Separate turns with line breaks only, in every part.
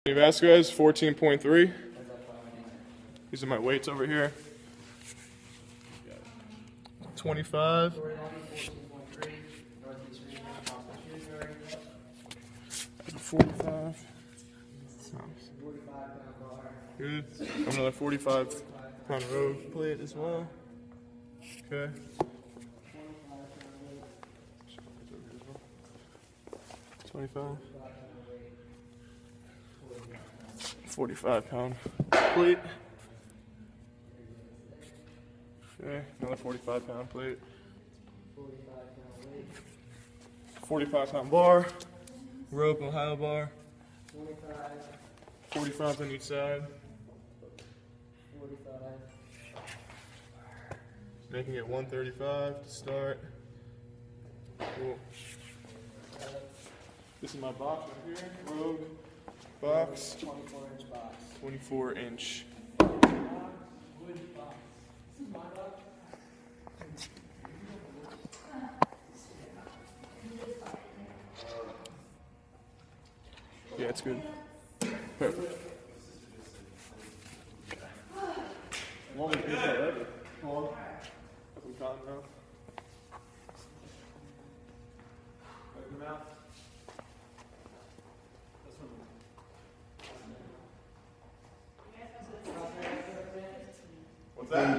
Vasquez, 14.3. These are my weights over here. 25. That's a 45. Good. Another 45-pound rogue plate as well. Okay. 25. 45-pound plate. Okay, another 45-pound plate. 45-pound bar. Rope Ohio bar. 45 on each side. Making it 135 to start. Cool. This is my box right here. Rogue box.
24-inch box.
24-inch. Yeah, it's good. Perfect. Longest piece I've ever. Come on. Got some cotton now. Open your mouth. What's that?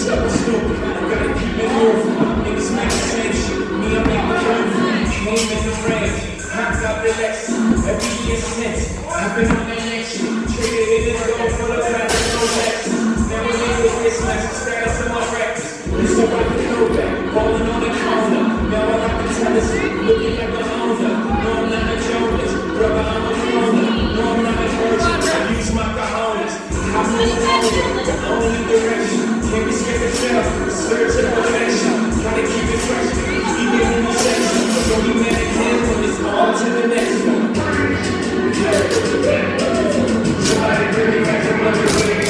stuff is stupid. Gotta keep it moving. Niggas make the same shit. Me, I'm in the curve. Name in the range. Hopped out the Lexus. Every year since. I've been on that next shit. Traded in the door for the fact that no Lexus. Now we're in with this mess. Status in my records. It's so I can know that. Rolling on the corner. Now I have to tell us. Looking like a Honda. No, I'm not a Jonas. Brother, I'm a Honda. No, I'm not a virgin. I use my cojones. I move forward. The only direction. Can't be scared to fail. Search and perfection. Gotta keep it fresh. Even when you say so. Don't be mad at him when it's on to the next one. Somebody bring me back some money, please.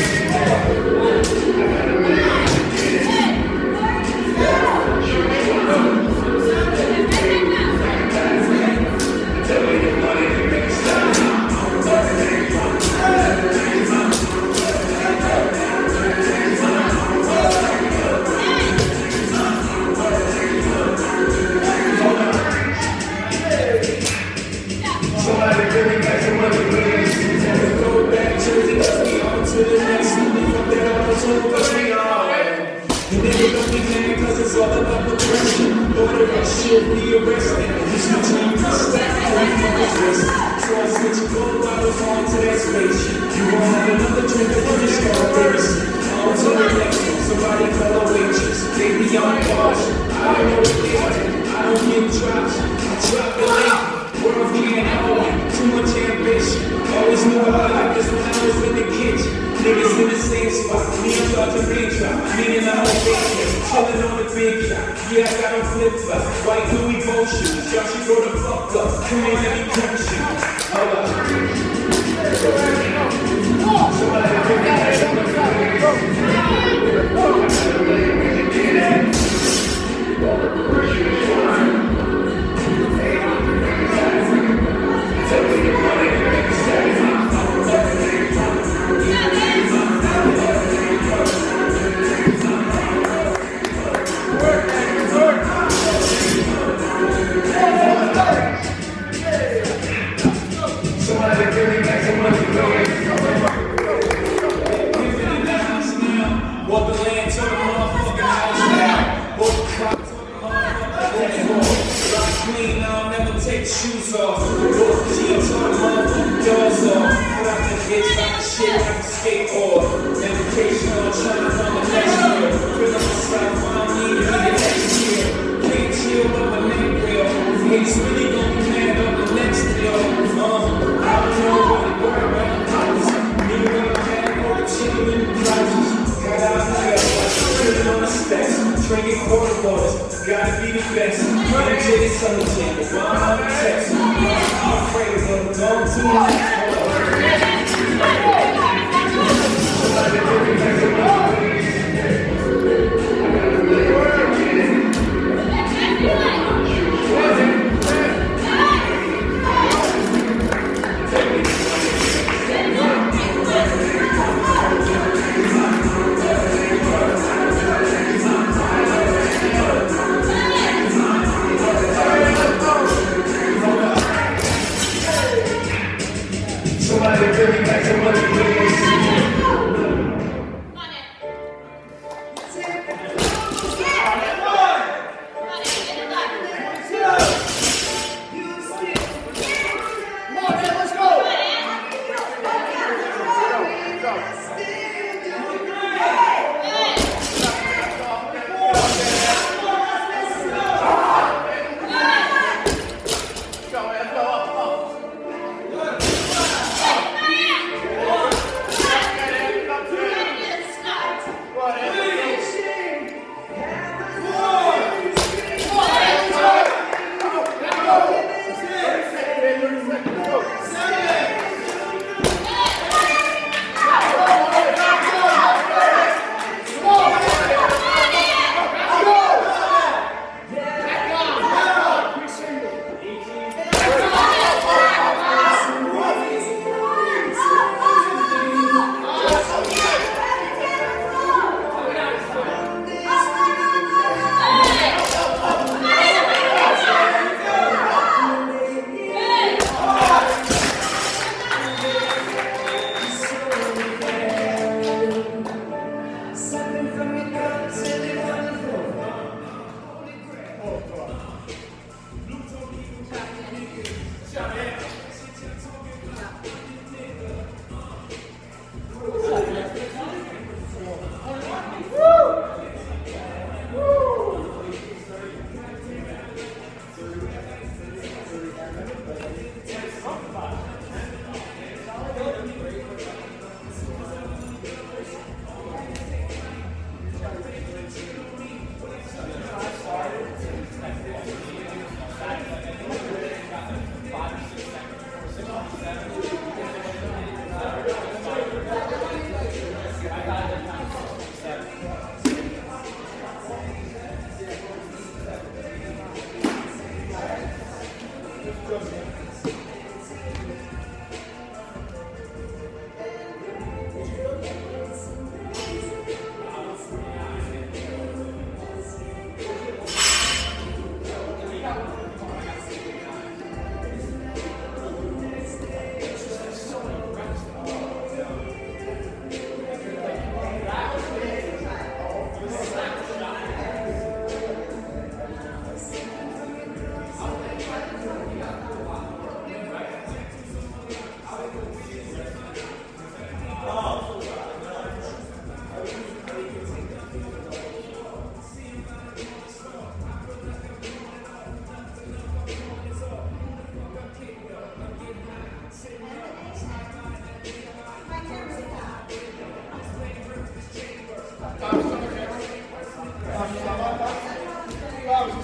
She'll be arrested. This new team is stacked. So I switch gold bottles onto that spaceship. You won't have another drink if you just got a baby. On to the next one. Somebody call a waitress. They be on bars. I don't know what they are. I don't get drops. I drop the link. World can't hold it. Too much ambition. Always knew I like this when I was in the kitchen. Niggas in the same spot. Me, I'm about to raindrop. Meaning I'm on big chillin' on the big yacht. Yeah, I got on flip-flop. White Louis Vuitton shoes. Y'all should go the fuck up. Come in, let me come shoot. Hold up. Somebody bring me back some money. Tell me your money and make it satisfy. Somebody bring me back some money, living in the house now. Walk the land to the motherfucking house now. Walk the clock to the motherfucking floor. Rock clean, I'll never take shoes off. Walk the jeans to the motherfucking doors off. Put out the bitch like shit like a skateboard. Medication on trying to find the next year. Fill up myself, I don't need it the next year. Can't chill with my neck real. Hate's really gonna be mad on the next deal. I don't know what it were around the house. Me when I had all the chicken in the trousers. Got out there, sitting on the steps. Drinking quarter waters. Gotta be the best. Running to the sun jam. While I'm on the text. I'm afraid of them. Don't do much. Somebody bring me back some money. Somebody bring me back some money, please.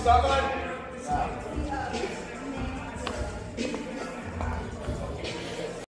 Stop on.